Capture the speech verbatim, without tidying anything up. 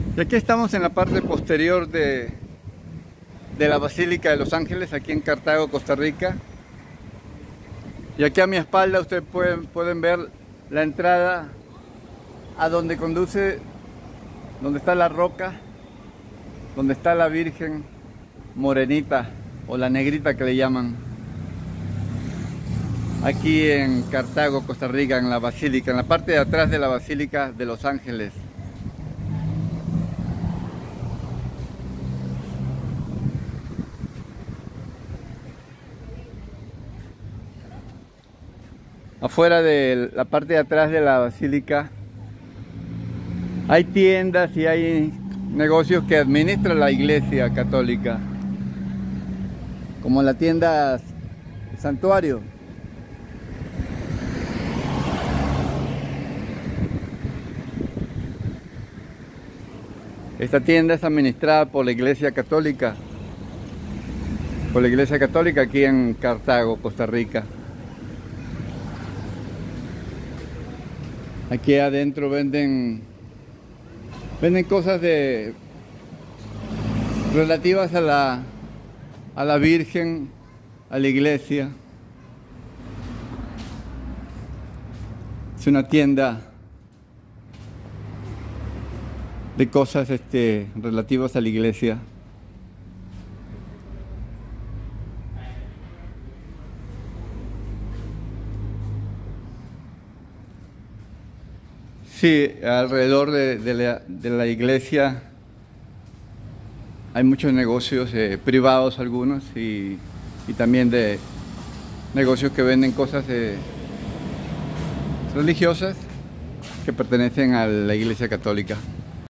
Y aquí estamos en la parte posterior de, de la Basílica de Los Ángeles, aquí en Cartago, Costa Rica. Y aquí a mi espalda ustedes pueden, pueden ver la entrada a donde conduce, donde está la roca, donde está la Virgen Morenita o la Negrita que le llaman. Aquí en Cartago, Costa Rica, en la Basílica, en la parte de atrás de la Basílica de Los Ángeles. Afuera de la parte de atrás de la basílica hay tiendas y hay negocios que administra la Iglesia Católica, como la tienda Santuario. Esta tienda es administrada por la Iglesia Católica, por la Iglesia Católica aquí en Cartago, Costa Rica. Aquí adentro venden venden cosas de relativas a la a la Virgen, a la iglesia. Es una tienda de cosas este, relativas a la iglesia. Sí, alrededor de, de, la, de la iglesia hay muchos negocios eh, privados, algunos, y, y también de negocios que venden cosas eh, religiosas que pertenecen a la Iglesia Católica.